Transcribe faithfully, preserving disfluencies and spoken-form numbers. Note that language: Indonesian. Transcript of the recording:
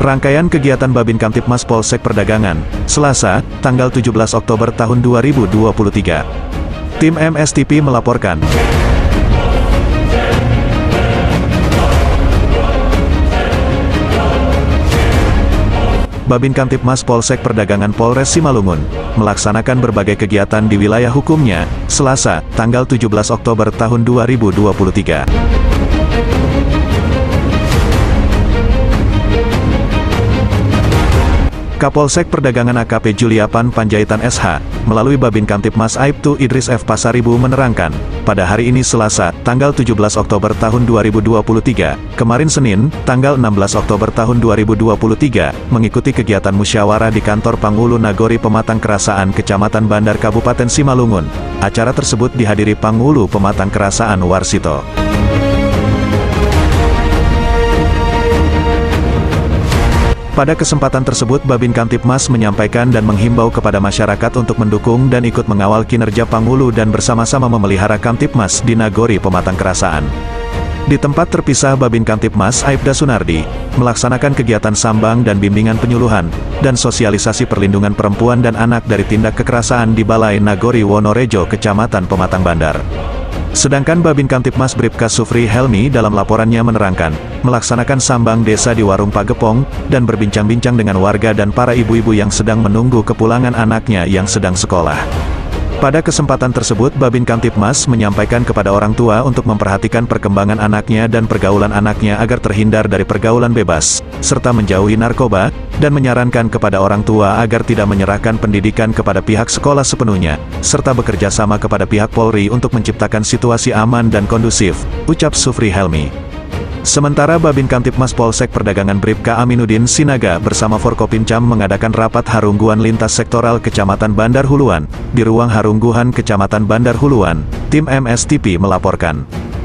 Rangkaian kegiatan Babin Kamtibmas Polsek Perdagangan, Selasa, tanggal tujuh belas Oktober tahun dua ribu dua puluh tiga. Tim M S T P melaporkan. Babin Kamtibmas Polsek Perdagangan Polres Simalungun melaksanakan berbagai kegiatan di wilayah hukumnya, Selasa, tanggal tujuh belas Oktober tahun dua ribu dua puluh tiga. Kapolsek Perdagangan A K P Juliapan Panjaitan S H, melalui Babin Kamtibmas Aibtu Idris F. Pasaribu menerangkan, pada hari ini Selasa, tanggal tujuh belas Oktober tahun dua ribu dua puluh tiga, kemarin Senin, tanggal enam belas Oktober tahun dua ribu dua puluh tiga, mengikuti kegiatan musyawarah di kantor Pangulu Nagori Pematang Kerasaan Kecamatan Bandar Kabupaten Simalungun. Acara tersebut dihadiri Pangulu Pematang Kerasaan Warsito. Pada kesempatan tersebut Babin Kamtibmas menyampaikan dan menghimbau kepada masyarakat untuk mendukung dan ikut mengawal kinerja Pangulu dan bersama-sama memelihara Kamtibmas di Nagori Pematang Kerasaan. Di tempat terpisah Babin Kamtibmas Aibda Sunardi melaksanakan kegiatan sambang dan bimbingan penyuluhan dan sosialisasi perlindungan perempuan dan anak dari tindak kekerasan di Balai Nagori Wonorejo Kecamatan Pematang Bandar. Sedangkan Babin Kamtibmas Bribka Sufri Helmi dalam laporannya menerangkan, melaksanakan sambang desa di Warung Pagepong, dan berbincang-bincang dengan warga dan para ibu-ibu yang sedang menunggu kepulangan anaknya yang sedang sekolah. Pada kesempatan tersebut Babin Kamtibmas menyampaikan kepada orang tua untuk memperhatikan perkembangan anaknya dan pergaulan anaknya agar terhindar dari pergaulan bebas, serta menjauhi narkoba, dan menyarankan kepada orang tua agar tidak menyerahkan pendidikan kepada pihak sekolah sepenuhnya, serta bekerja sama kepada pihak Polri untuk menciptakan situasi aman dan kondusif, ucap Sufri Helmi. Sementara Babin Kamtibmas Polsek Perdagangan Bribka Aminuddin Sinaga bersama Forkopimcam mengadakan rapat Harungguhan Lintas Sektoral Kecamatan Bandar Huluan, di ruang Harungguhan Kecamatan Bandar Huluan, tim M S T P melaporkan.